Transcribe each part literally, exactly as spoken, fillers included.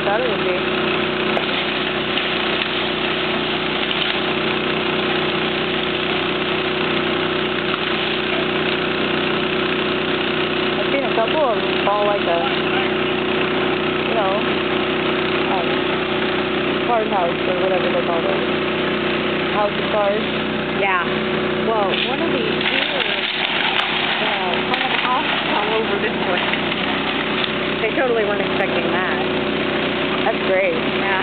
thought it would be. I've seen a couple of them fall like a, you know, um, card house or whatever they call it. House of cards. Yeah. Well, one of these here, uh, one of the houses all over this way. They totally weren't expecting that. That's great. Yeah.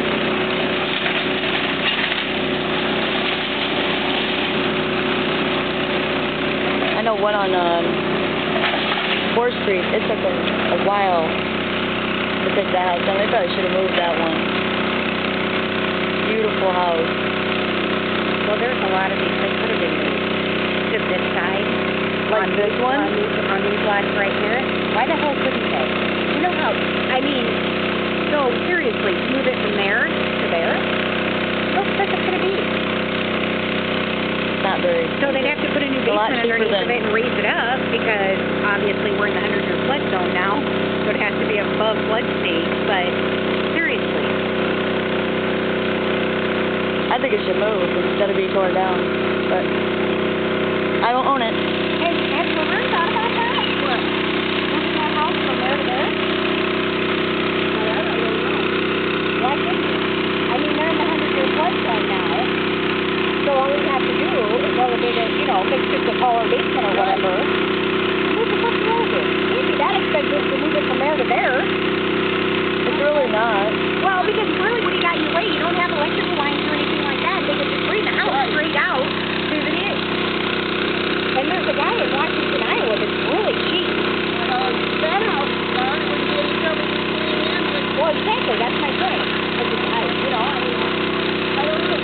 I know one on um, fourth Street. It took them a while to take that house down. They probably should have moved that one. Beautiful house. Well, there's a lot of these. They could have been moved to this side. Like on this these, one? On these, on these lots right here. Why the hell couldn't they? You know how, I mean, so seriously, move it from there to there? How expensive could it be? Not very. So they'd have to put a new A lot basement cheaper underneath of than- it and raise it up because obviously we're in the hundred-year flood zone now, so it has to be above flood stage, but seriously. I think it should move instead of be torn down, but I don't own it. Has, has Laverne thought about that? What? Moving that house from there to there? Well, I don't really know. Why couldn't you? I mean, they're in the hundred-year flood zone now, so all we have to do is elevate it, you know, if it's just a taller basement or whatever, move the fucking over. Can't be that expensive to move it from there to there. It's really not. Well, because really, what do you got in your way? You don't have electrical lines or anything like that. They could just bring the house straight out to the ditch. And there's a guy in Washington, Iowa that's really cheap. Uh, that house is not when you get in trouble with putting in. Well, exactly. That's my point. I just, I, you know, I mean, I don't know.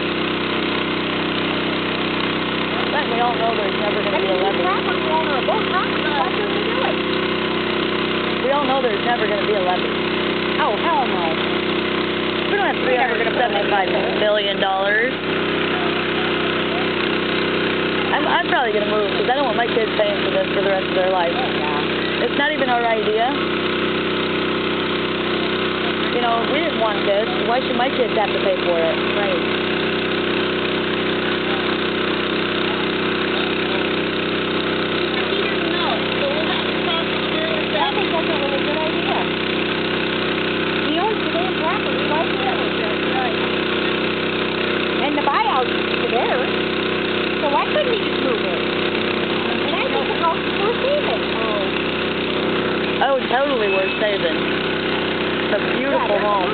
Let me all know there's never going to be a levy. Property owner of both properties. Why couldn't we do it? We all know there's never going to be a levy. Oh, hell no. We don't have three hundred seventy-five million dollars. I'm, I'm probably going to move because I don't want my kids paying for this for the rest of their life. Yeah. It's not even our idea. You know, we didn't want this. Why should my kids have to pay for it? Right. There. So why couldn't he just move it? And I think the house is worth saving. Oh. Oh, totally worth saving. It's a beautiful yeah, home.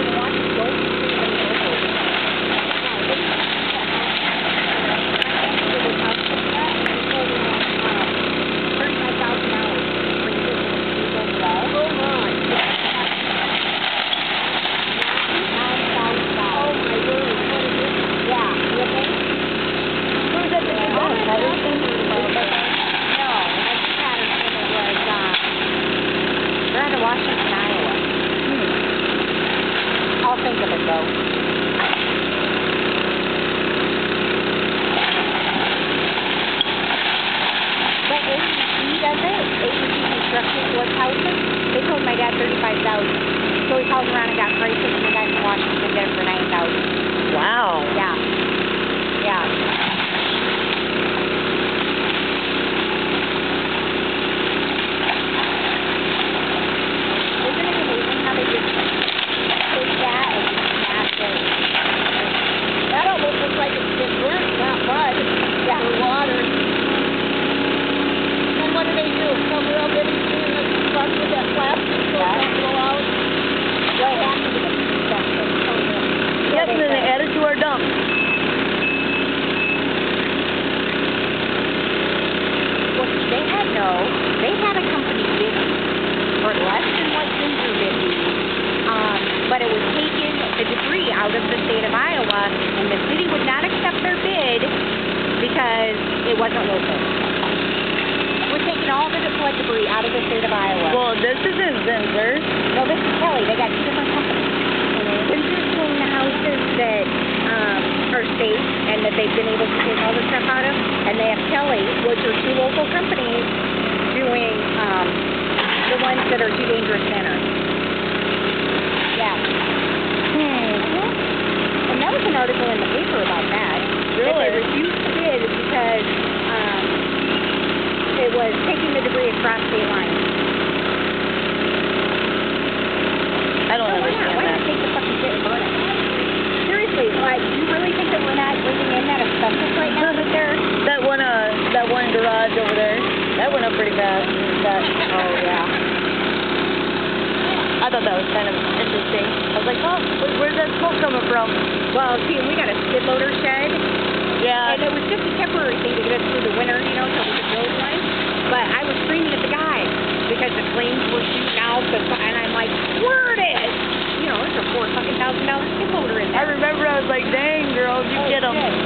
thirty-five thousand dollars. Washington, Iowa. Hmm. I'll think of it, though. But A B C does it. A B C Construction flips houses. They told my dad thirty-five thousand dollars. So he called around and got prices, and the guy from Washington did it for nine thousand dollars. Wow. Yeah. Yeah. Yep, and then they add it to our dump. Well, they had no, they had a company bid for less than what Ginger bid, um, but it was taking the debris out of the state of Iowa, and the city would not accept their bid because it wasn't local. We're taking all the flood debris out of the state of Iowa. Well, this isn't Zinsser. No, this is Kelly. They got two different companies. Zinser's doing the houses that um, are safe and that they've been able to take all the stuff out of, and they have Kelly, which are two local companies, doing um, the ones that are too dangerous to enter. Yeah. Hmm. And that was an article in the paper about that. That Really? they refused to bid because um, it was taking the debris across state lines. I don't So why not? understand Why that. not take the fucking shit and burn it? Seriously, like, you really think that we're not breathing in that asbestos right now that they're... That one, uh, that one garage over there, that went up pretty fast. That, Oh, yeah. I thought that was kind of interesting. I was like, oh, where- where's that smoke coming from? Well, see, and we got a skid loader shed, Yeah. and it was just a temporary thing to get us through the winter, you know, until we could build one. But I was screaming at the guy because the flames were shooting out, the, and I'm like, word it! You know, there's a four fucking thousand dollar skid loader in I there. remember I was like, dang, girl, you Oh, get 'em. shit.